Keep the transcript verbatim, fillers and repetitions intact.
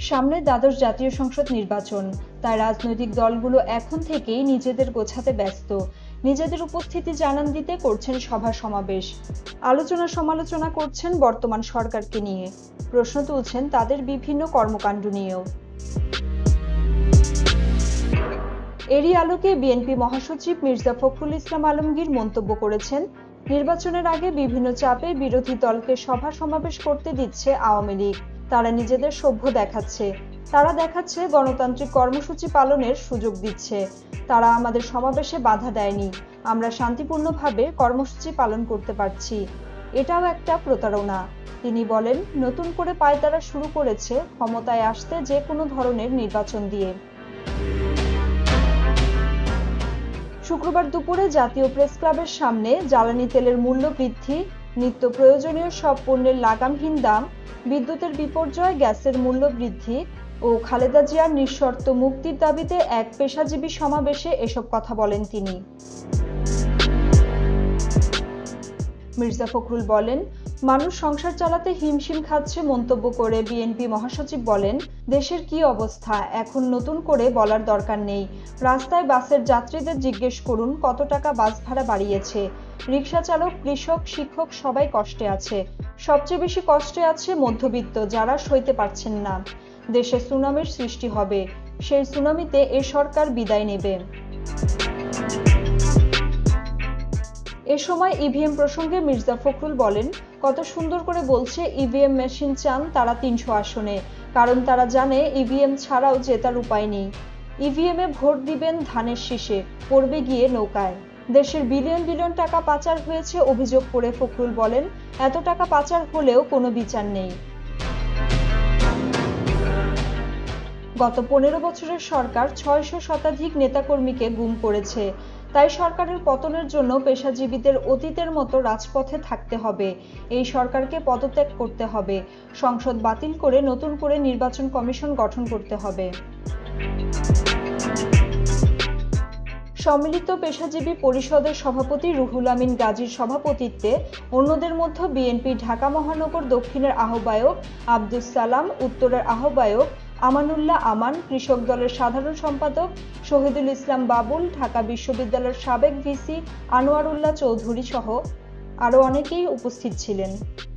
সামনে দ্বাদশ জাতীয় সংসদ নির্বাচন, তাই রাজনৈতিক দলগুলো এখন থেকেই নিজেদের গোছাতে ব্যস্ত। নিজেদের উপস্থিতি জানান দিতে করছেন সভা সমাবেশ, আলোচনা সমালোচনা করছেন বর্তমান সরকারকে নিয়ে, প্রশ্ন তুলছেন তাদের বিভিন্ন কর্মকাণ্ড নিয়েও। এরই আলোকে বিএনপি মহাসচিব মির্জা ফখরুল ইসলাম আলমগীর মন্তব্য করেছেন, নির্বাচনের আগে বিভিন্ন চাপে বিরোধী দলকে সভা সমাবেশ করতে দিচ্ছে আওয়ামী লীগ। তারা নিজেদের সভ্য দেখাচ্ছে, তারা দেখাচ্ছে গণতান্ত্রিক কর্মসূচি পালনের সুযোগ দিচ্ছে। তারা আমাদের সমাবেশে বাধা দেয়নি, আমরা শান্তিপূর্ণভাবে কর্মসূচি পালন করতে পারছি। এটাও একটা প্রতারণা। তিনি বলেন, নতুন করে পায়তারা শুরু করেছে ক্ষমতায় আসতে যে কোনো ধরনের নির্বাচন দিয়ে। শুক্রবার দুপুরে জাতীয় প্রেস ক্লাবের সামনে জ্বালানি তেলের মূল্য বৃদ্ধি, নিত্য প্রয়োজনীয় সব পণ্যের লাগামহীন দাম, বিদ্যুতের বিপর্যয়, গ্যাসের মূল্য বৃদ্ধি ও খালেদা জিয়ার নিঃশর্ত মুক্তির দাবিতে এক পেশাজীবী সমাবেশে এসব কথা বলেন তিনি। মির্জা ফখরুল বলেন, মানুষ সংসার চালাতে হিমশিম খাচ্ছে মন্তব্য করে বিএনপি মহাসচিব বলেন, দেশের কি অবস্থা এখন নতুন করে বলার দরকার নেই। রাস্তায় বাসের যাত্রীদের জিজ্ঞেস করুন কত টাকা বাস ভাড়া বাড়িয়েছে। রিকশা চালক, কৃষক, শিক্ষক সবাই কষ্টে আছে। সবচেয়ে বেশি কষ্টে আছে মধ্যবিত্ত, যারা সইতে পারছেন না। দেশে সুনামির সৃষ্টি হবে, সেই সুনামিতে এ সরকার বিদায় নেবে। এ সময় ইভিএম প্রসঙ্গে মির্জা ফখরুল বলেন, কত সুন্দর করে বলছে ইভিএম মেশিন চান তারা তিনশো আসনে, কারণ তারা জানে ইভিএম ছাড়াও জেতার উপায় নেই। ইভিএমে ভোট দিবেন ধানের শীষে, পড়বে গিয়ে নৌকায়। দেশের বিলিয়ন বিলিয়ন টাকা পাচার হয়েছে অভিযোগ করে ফখরুল বলেন, এত টাকা পাচার হলেও কোনো বিচার নেই। গত পনেরো বছরের সরকার ছয়শো শতাধিক নেতাকর্মীকে গুম করেছে। তাই সরকারের পতনের জন্য পেশাজীবীদের অতীতের মতো রাজপথে থাকতে হবে। এই সরকারকে পদত্যাগ করতে হবে, সংসদ বাতিল করে নতুন করে নির্বাচন কমিশন গঠন করতে হবে। সম্মিলিত পেশাজীবী পরিষদের সভাপতি রুহুল আমিন গাজীর সভাপতিত্বে অন্যদের মধ্যে বিএনপি ঢাকা মহানগর দক্ষিণের আহ্বায়ক আব্দুস সালাম, উত্তরের আহ্বায়ক আমানুল্লাহ আমান, কৃষক দলের সাধারণ সম্পাদক শহীদুল ইসলাম বাবুল, ঢাকা বিশ্ববিদ্যালয়ের সাবেক ভিসি আনোয়ারুল্লাহ চৌধুরী সহ আরও অনেকেই উপস্থিত ছিলেন।